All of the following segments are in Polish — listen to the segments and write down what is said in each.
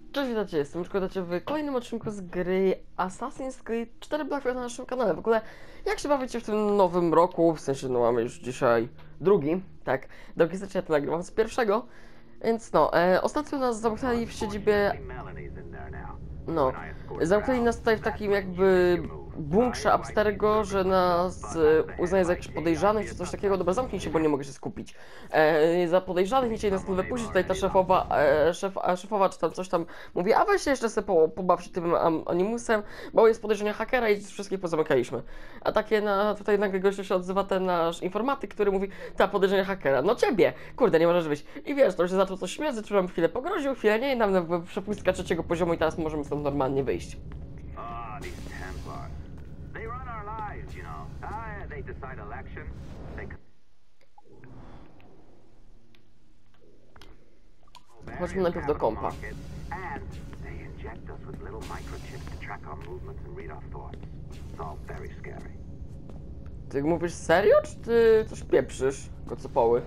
Cześć, witajcie, jestem witajcie w kolejnym odcinku z gry Assassin's Creed 4 Black Flag na naszym kanale. W ogóle, jak się bawicie w tym nowym roku, w sensie, no mamy już dzisiaj drugi, tak, do stycznia to nagrywam z pierwszego, więc no, ostatnio nas zamknęli w siedzibie, no, zamknęli nas tutaj w takim jakby bunkrze Abstergo, że nas uznaje za jakichś podejrzanych czy coś takiego. Dobra, zamknij się, bo nie mogę się skupić. Za podejrzanych nie chcieli nas tu wypuścić. Tutaj ta szefowa, szefowa czy tam coś tam mówi, a weź się jeszcze sobie pobaw się tym animusem, bo jest podejrzenie hakera i wszystkich pozamykaliśmy. A takie tutaj nagle gościu się odzywa ten nasz informatyk, który mówi, ta podejrzenie hakera, no ciebie, kurde, nie możesz wyjść. I wiesz, to już się zaczął coś śmiać, zacząłem chwilę pogroził, chwilę nie i nam przepustka trzeciego poziomu i teraz możemy stąd normalnie wyjść. Chodźmy najpierw do kompa. Ty mówisz serio, czy ty coś pieprzysz, kocopoły?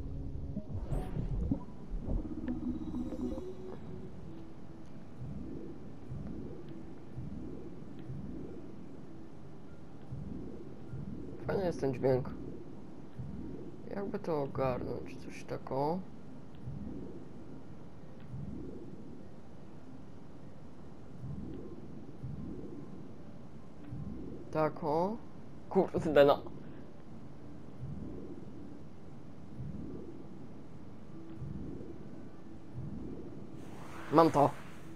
Fajny jest ten dźwięk. Jakby to ogarnąć, coś takiego. Tak o. Kurde no. Mam to.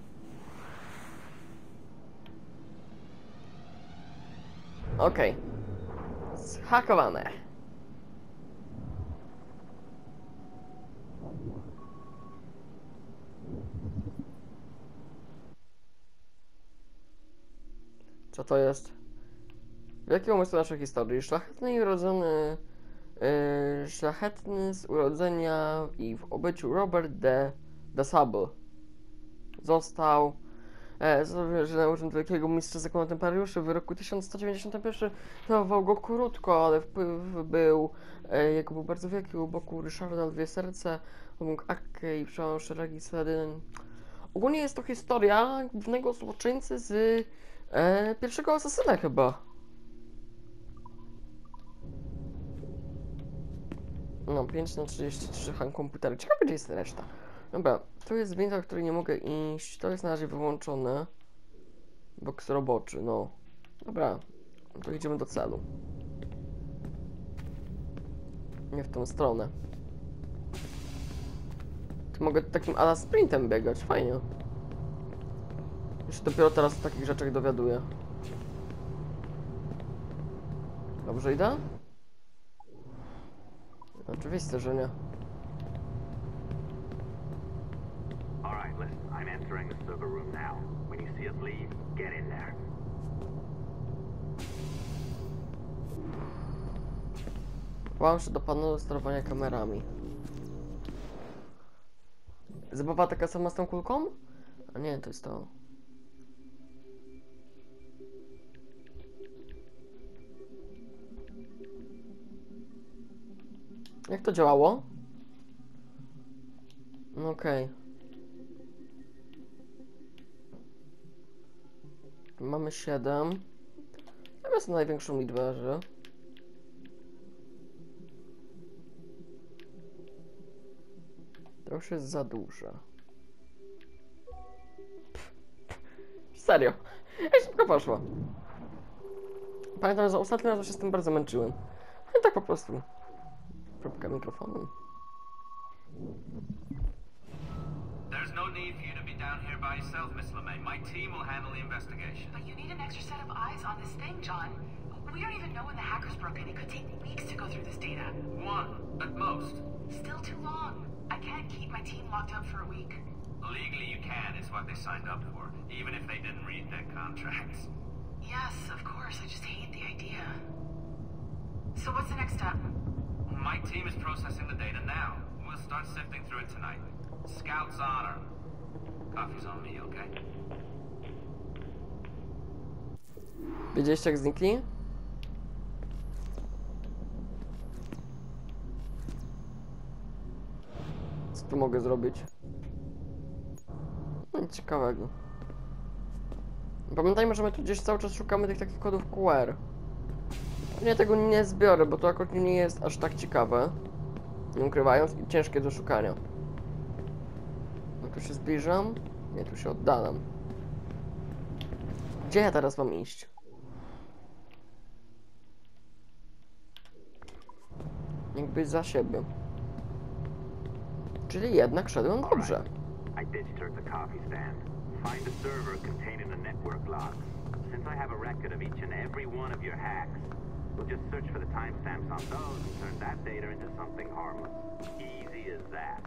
Okej. Zhakowane. Co to jest? Wielki umysł naszej historii. Szlachetny i urodzony... szlachetny z urodzenia i w obyciu Robert de Sable. Został... że na urząd wielkiego mistrza zakonu templariuszy w roku 1191 trwał go krótko, ale wpływ był... jego był bardzo wielki. U boku Ryszarda Lwie Serce, obok Akke i przełamał szeregi Saladyn. Ogólnie jest to historia głównego złoczyńcy z pierwszego asasyna chyba. No, 5/33 Han komputery. Ciekawe, gdzie jest reszta. Dobra, tu jest winda, w której nie mogę iść. To jest na razie wyłączone. Boks roboczy, no. Dobra, to idziemy do celu. Nie w tą stronę. Tu mogę takim ala sprintem biegać, fajnie. Już dopiero teraz o takich rzeczach dowiaduję. Dobrze idę? Oczywiste, że nie. Włącz się do panelu sterowania kamerami. Zabawa taka sama z tą kulką? A nie, to jest to. Jak to działało? No okej. Mamy 7. Zamiast największą liczbę, że... To już jest za duże. Serio. Ej, szybko poszło. Pamiętam, że ostatnio raz się z tym bardzo męczyłem. I tak po prostu. Próbka mikrofonu. There's no need for you to be down here by yourself, Miss LeMay. My team will handle the investigation. But you need an extra set of eyes on this thing, John. We don't even know when the hackers broke in. It could take weeks to go through this data. One, at most. Still too long. I can't keep my team locked up for a week. Legally you can, it's what they signed up for, even if they didn't read their contracts. Yes, of course. I just hate the idea. So what's the next step? My team is processing the data now. We'll start sifting through it tonight. Scout's honor. Coffee's on me, okay? Wiedzieliście, jak znikli? Co tu mogę zrobić? nic ciekawego. Pamiętajmy, że my tu gdzieś cały czas szukamy tych takich kodów QR. Nie, tego nie zbiorę, bo to akurat nie jest aż tak ciekawe. Nie ukrywając, i ciężkie do szukania. No tu się zbliżam. Nie, tu się oddalam. Gdzie ja teraz mam iść? Jakby za siebie. Czyli jednak szedłem dobrze. I ditched her at the coffee stand. Find a server containing the network logs. Since I have a record of each and every one of your hacks, we'll just search for the timestamps on those and turn that data into something harmless. Easy as that.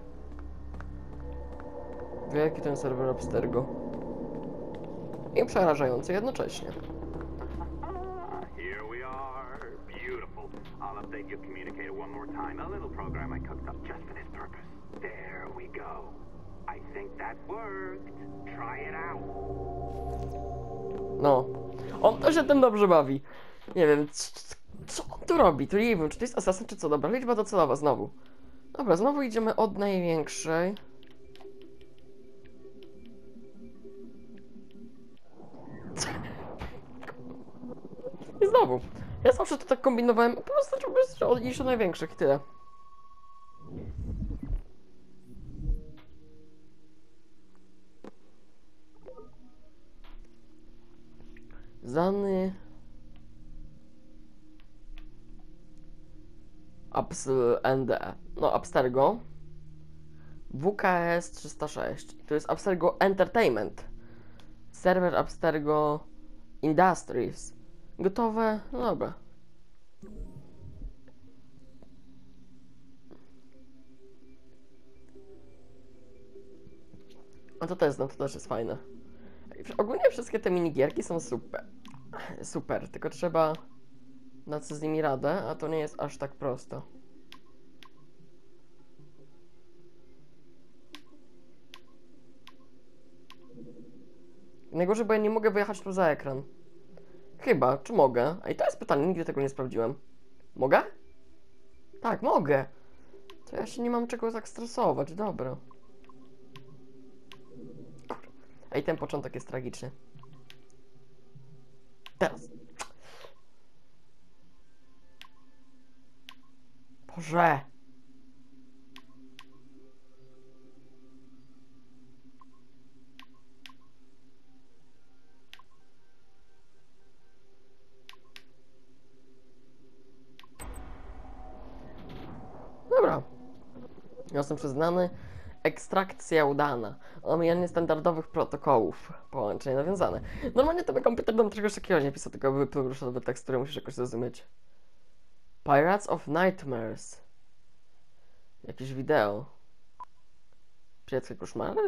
Wielki ten serwer Abstergo. I przerażający jednocześnie. Here we are. Beautiful. I'll update your communicator one more time. A little program I cooked up just for this purpose. There we go. I think that worked. Try it out. No. On to się tym dobrze bawi. Nie wiem, co on tu robi? Tu nie wiem, czy to jest asasyn, czy co? Dobra, liczba docelowa znowu. Dobra, znowu idziemy od największej. I znowu. Ja zawsze to tak kombinowałem, po prostu żeby iść od największych i tyle. Zany... ND. No, Abstergo. WKS 306. To jest Abstergo Entertainment. Serwer Abstergo Industries. Gotowe? No dobra. No to też znam, to też jest fajne. Ogólnie wszystkie te minigierki są super. Super, tylko trzeba dać sobie z nimi radę, a to nie jest aż tak prosto. Najgorzej, bo ja nie mogę wyjechać tu za ekran. Chyba, czy mogę? A i to jest pytanie, nigdy tego nie sprawdziłem. Mogę? Tak, mogę. To ja się nie mam czego tak stresować, dobra. Ej, ten początek jest tragiczny. Teraz. Boże. Dobra. Jestem przyznany. Ekstrakcja udana. Omijanie standardowych protokołów. Połączenie nawiązane. Normalnie to by komputer do czegoś takiego nie pisał, tylko wypluł ruszowy tekst, który musisz jakoś zrozumieć. Pirates of Nightmares. Jakieś wideo. Przyjaciel koszmary?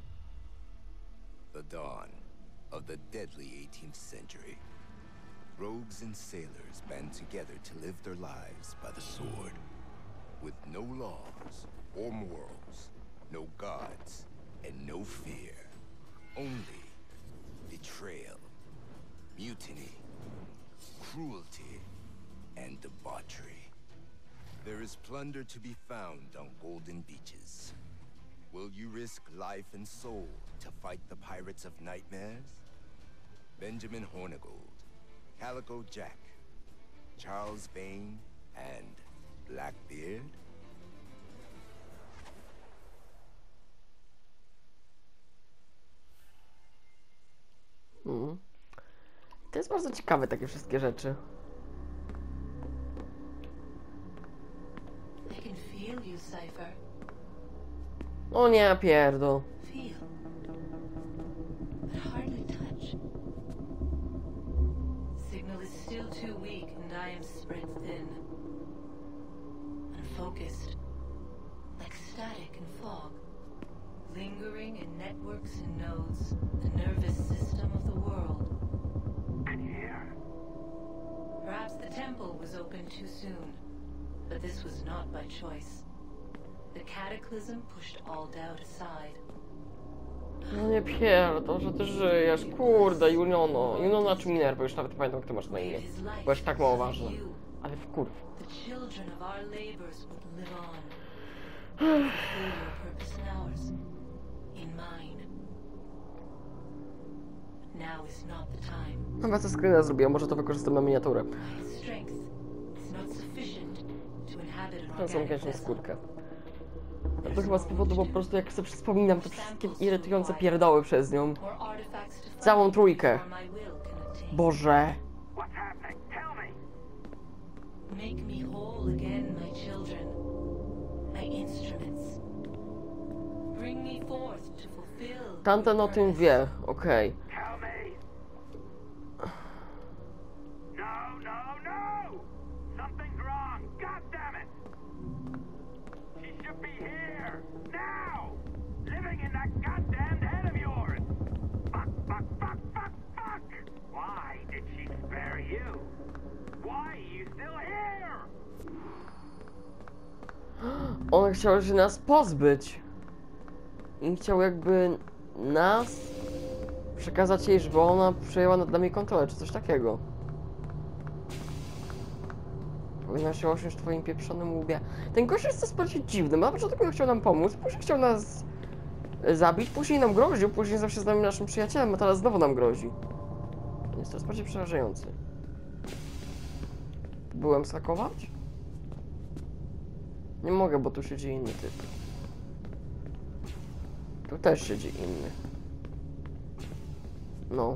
The dawn of the deadly 18th century. Rogues and sailors band together to live their lives by the sword. With no laws or morals, no gods, and no fear. Only betrayal, mutiny, cruelty, and debauchery. There is plunder to be found on golden beaches. Will you risk life and soul to fight the pirates of nightmares? Benjamin Hornigold, Calico Jack, Charles Vane, and Blackbeard? To jest bardzo ciekawe, takie wszystkie rzeczy. I can feel you, Cypher. O nie, pierdol. Feel. But hardly touch. Signal is still too weak and I am spread thin. Unfocused. Like static and fog. Lingering in networks and nodes. The nervous system of the world. Can you hear? Perhaps the temple was opened too soon. But this was not by choice. The cataclysm pushed all doubt aside. No nie pierdol, że ty żyjesz. Kurde, Juniono. Juniono czy Minerva, już nawet nie pamiętam, jak ty masz na imię. Bo jest tak mało ważne. Ale w kurw. The children of our labors would live on. Fulfill your purpose in ours. In mine. now is not the time. Chyba co screena zrobiłem, może to wykorzystam na miniaturę. His strength is not sufficient to inhabit an To są organic jakąś vessel. skórkę. To chyba z powodu, bo po prostu jak sobie wspominam te wszystkie irytujące pierdoły przez nią. Or artifacts to find Całą trójkę. before my will can obtain. Boże. What's happening? Tell me! Make me whole again, my children, my instruments. Bring me forth to fulfill. Tamten o tym wie, okej. Tell me! No, no, no! Something's wrong! God damn it! She should be here! Now! Living in that goddamned head of yours! Fuck, fuck, fuck, fuck, fuck! Why did she spare you? Why are you still here? On chciał się nas pozbyć. I chciał jakby nas przekazać jej, żeby ona przejęła nad nami kontrolę, czy coś takiego. Powinna się osiąść w twoim pieprzonym łbie. Ten gość jest coś bardziej dziwny. Na początku chciał nam pomóc, później chciał nas zabić, później nam groził, później zawsze z nami naszym przyjacielem, a teraz znowu nam grozi. Jest coraz bardziej przerażający. Byłem skakować? Nie mogę, bo tu siedzi inny typ. Tu też siedzi inny. No.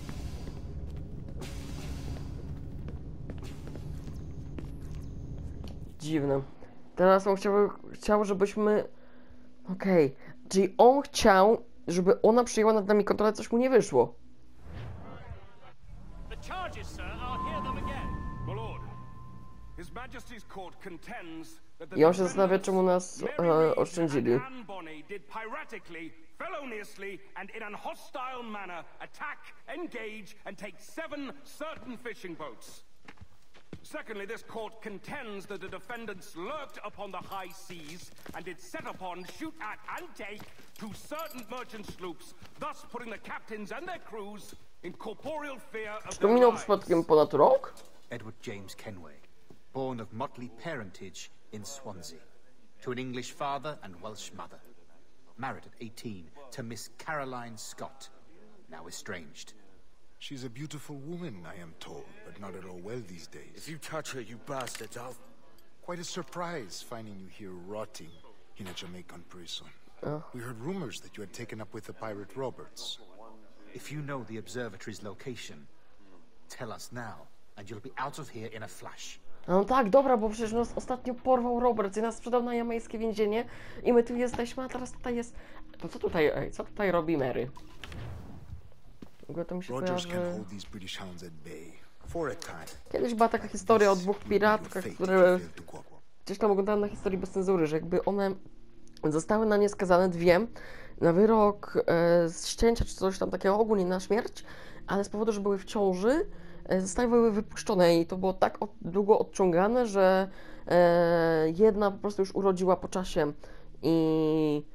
Dziwne. Teraz on chciał, żebyśmy... Okej. Czyli on chciał, żeby ona przyjęła nad nami kontrolę, coś mu nie wyszło. The charges, sir, I'll hear them again. My lord, His Majesty's court contends that the I on się zastanawia, czemu nas oszczędzili. Anne Bonny did piratically, feloniously, and in an hostile manner attack, engage, and take 7 certain fishing boats. Secondly, this court contends that the defendants lurked upon the high seas and did set upon, shoot at, and take 2 certain merchant sloops, thus putting the captains and their crews in corporeal fear of Czy to their minął lives. przypadkiem ponad rok? Edward James Kenway, born of motley parentage in Swansea, to an English father and Welsh mother. Married at 18 to Miss Caroline Scott, now estranged. She's a beautiful woman, I am told, but not at all well these days. If you touch her, you bastards, I'll... Quite a surprise finding you here rotting in a Jamaican prison. Oh. We heard rumors that you had taken up with the pirate Roberts. If you know the observatory's location, tell us now, and you'll be out of here in a flash. No tak, dobra, bo przecież nas ostatnio porwał Robert i nas sprzedał na jamańskie więzienie i my tu jesteśmy, a teraz tutaj jest... To co tutaj robi Mary? W ogóle to mi się Rogers can kojarzy... hold these British hounds at bay for a time. Kiedyś była taka historia o 2 piratkach, które gdzieś tam oglądałem na historii bez cenzury, że jakby one zostały na nie skazane 2 na wyrok z ścięcia czy coś tam takiego, ogólnie na śmierć, ale z powodu, że były w ciąży, zostały wypuszczone i to było tak długo odciągane, że jedna po prostu już urodziła po czasie i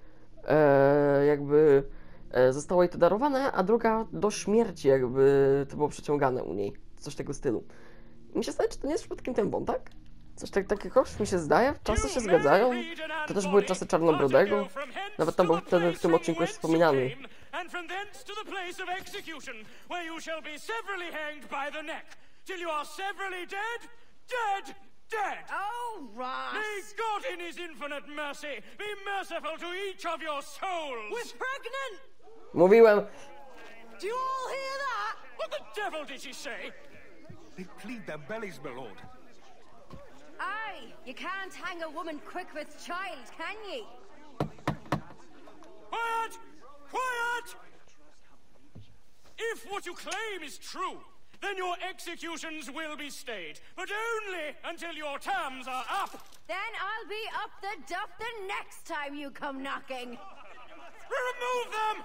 jakby zostało jej to darowane, a druga do śmierci jakby to było przeciągane u niej. Coś tego stylu. I mi się zdaje, czy to nie jest przypadkiem ten Bond, tak? Coś takiego mi się zdaje, czasy się zgadzają. To też były czasy Czarnobrodego. Nawet tam był wtedy w tym odcinku już wspominany. And from thence to the place of execution, where you shall be severally hanged by the neck, till you are severally dead, dead, dead. Oh, Ross! May God in his infinite mercy be merciful to each of your souls. We're pregnant! Mówiłem, Do you all hear that? What the devil did she say? They plead their bellies, my lord. Aye, you can't hang a woman quick with child, can ye? Quiet! Quiet! If what you claim is true, then your executions will be stayed, but only until your terms are up. Then I'll be up the duff the next time you come knocking. Remove them!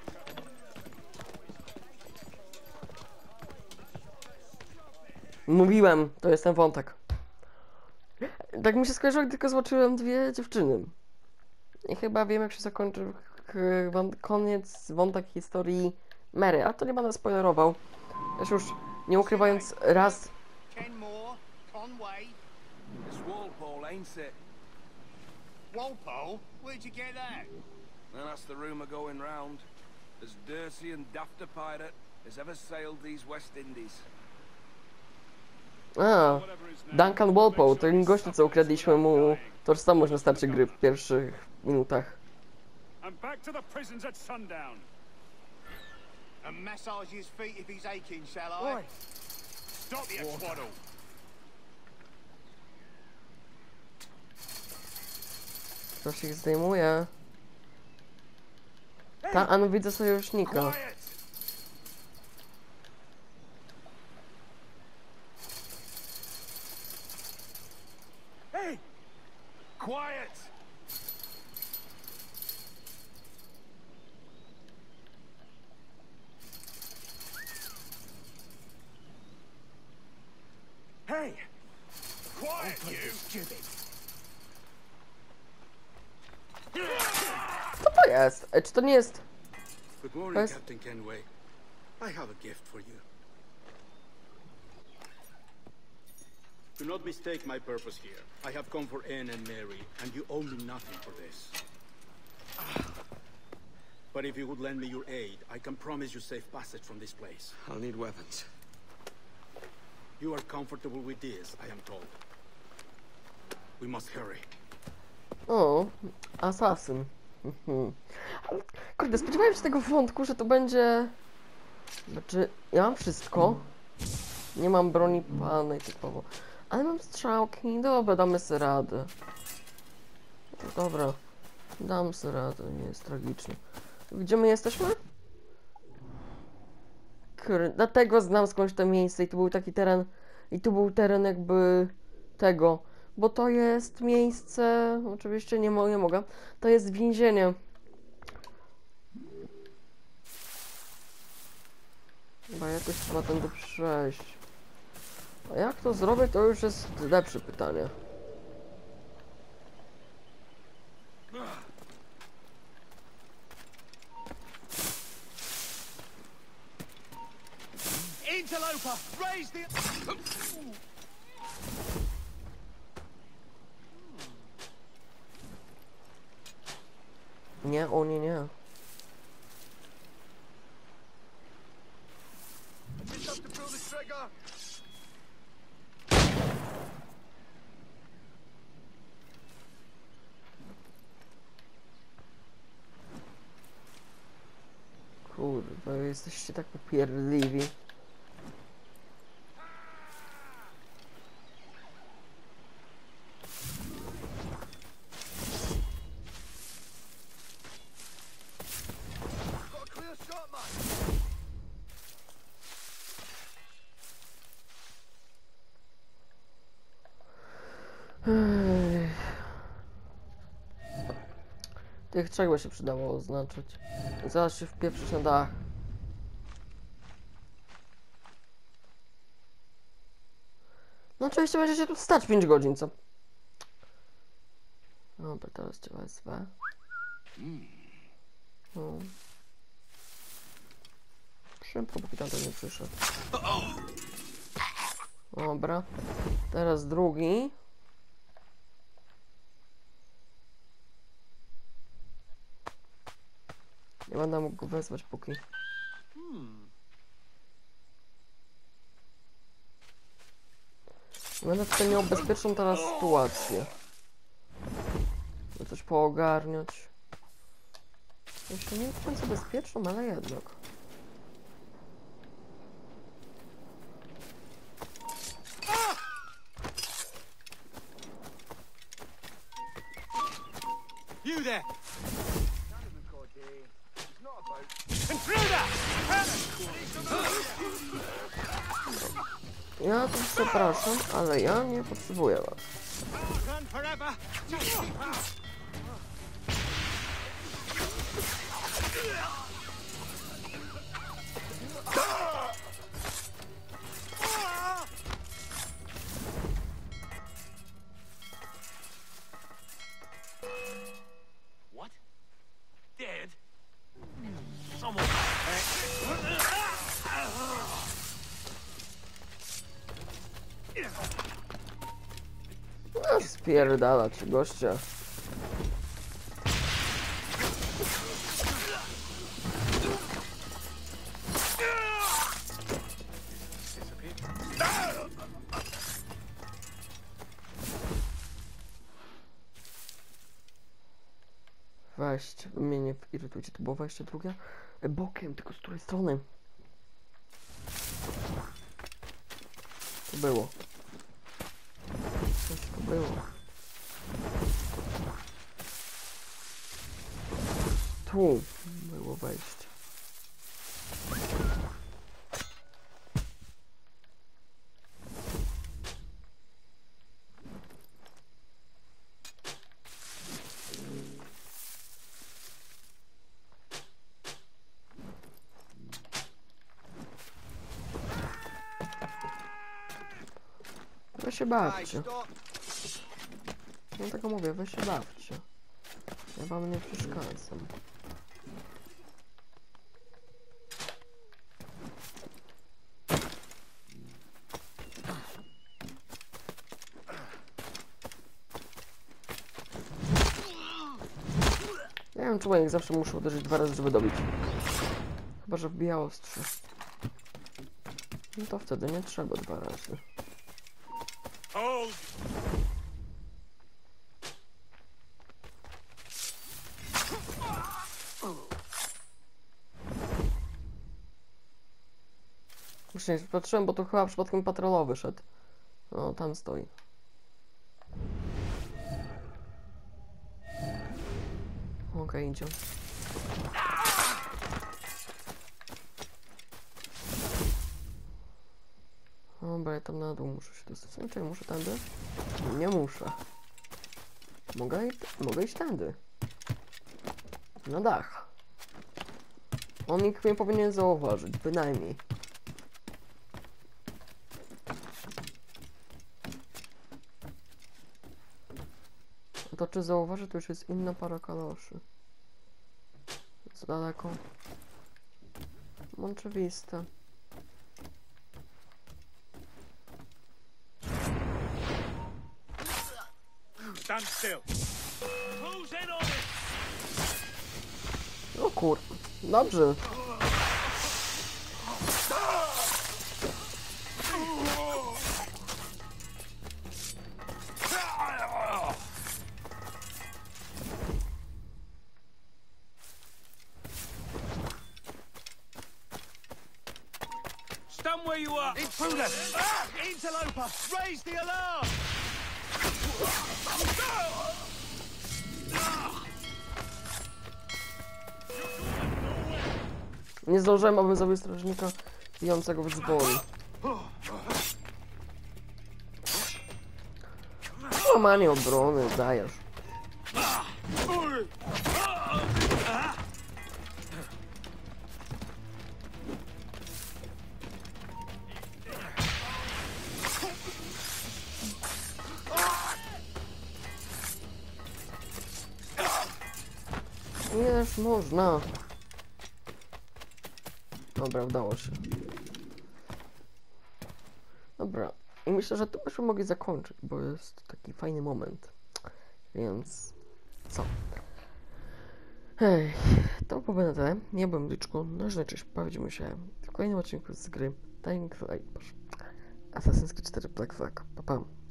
mówiłem, to jest ten wątek. Tak mi się skojarzyło, gdy tylko zobaczyłem 2 dziewczyny. I chyba wiem, jak się zakończy koniec wątek historii Mary, a to nie będę spoilerował. Też już nie ukrywając raz... 10 more, Conway. It's Walpole, ain't it? Walpole? Where'd you get that? And that's the rumour going round. as dirty and daft a pirate as ever sailed these West Indies. A, Duncan Walpole, ten gościu, co ukradliśmy mu tożsamość na starcie gry w pierwszych minutach. I'm back to the prisons at sundown. And massage his feet if he's aching, shall I? Oi. Stop your twaddle. Ktoś ich zdejmuje. A no widzę sojusznika. Quiet. Hey! Quiet! Hey! Quiet, you! Stupid! Co to jest? Czy to nie jest... Good morning, Captain Kenway. I have a gift for you. Do not mistake my purpose here. I have come for Anne and Mary, and you owe me nothing for this. But if you would lend me your aid, I can promise you safe passage from this place. I'll need weapons. You are comfortable with this, I am told. We must hurry. O, asasyn. Kurde, spodziewałem się tego wątku, że to będzie... Znaczy, ja mam wszystko. Nie mam broni palnej typowo. Ale mam strzałki. Dobra, damy sobie radę. Dobra. Dam sobie radę, nie jest tragicznie. Gdzie my jesteśmy? Kurde, dlatego znam skądś to miejsce i tu był taki teren. I tu był teren jakby tego. Bo to jest miejsce... Oczywiście nie mogę. To jest więzienie. Chyba jakoś trzeba tędy przejść. A jak to zrobię, to już jest lepsze pytanie. Interloper, raise the... Nie, o nie, nie. Just have to pull the trigger. Kurwa, jesteście tak popierdliwi. Got a clear shot, man. Tych trzech by się przydało oznaczyć. I zaraz się wpieprzyć na dach. No oczywiście będzie się tu stać 5 godzin, co? Dobra, teraz cię wezwę. No. Szybko, póki tamten nie przyszedł. Dobra. Teraz drugi. Nie będę mógł go wezwać póki. Będę tutaj miał bezpieczną teraz sytuację. By coś poogarniać. Jeszcze nie w końcu bezpieczną, ale jednak. You there! Intruder! Ja tu przepraszam, ale ja nie potrzebuję was. Run forever! What? Dead? Someone... No spierdalać, gościa. wejście. Mnie nie irytujcie, to było wejście drugie. Bokiem, tylko z której strony? To było. Coś to było. Tu było wejście. Wy się bawcie. No tego mówię, wy się bawcie. Ja wam nie przeszkadzam. Ja wiem, czemu jak zawsze muszę uderzyć 2 razy, żeby dobić. Chyba że wbija ostrze. No to wtedy nie trzeba 2 razy. Już nie patrzyłem, bo to chyba przypadkiem patrolowy szedł. No, tam stoi. Okej, idzie. Dobra, ja tam na dół muszę się dostać. Nie, czekaj, muszę tędy? Nie muszę. Mogę iść tędy. Na dach. On nikt mnie powinien zauważyć, bynajmniej. To czy zauważy, to już jest inna para kaloszy. Za daleko. Oczywiste. Stand still. Who's in on it? O kur... Dobrze. Stand where you are. Intruder! Interloper! Raise the alarm! Nie zdążyłem, abym zabił strażnika bijącego w dzwoni. Łamanie obrony, dajesz. Ileż można? Dobra, udało się. Dobra, i myślę, że tu byśmy mogli zakończyć, bo jest taki fajny moment. Więc... co? Hej, to było na tyle. Ja byłem Liczku, no że cześć, bawimy się w kolejnym odcinku z gry Dying Light, Assassin's Creed 4 Black Flag. Pa, pa.